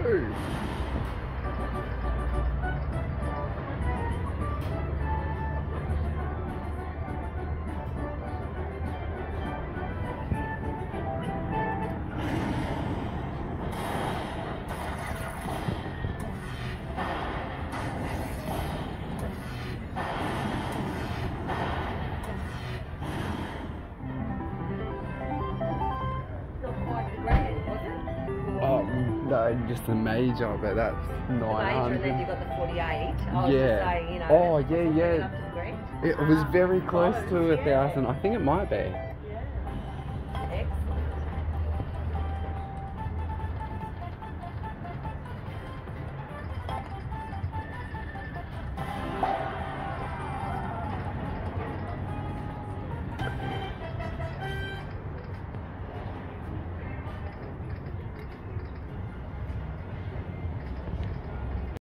go. Oh, no, just the major, but that's 900. And then you got the 48. I Yeah. was just saying, you know, Oh, yeah, yeah. up to the green. It was very close to 1,000. I think it might be.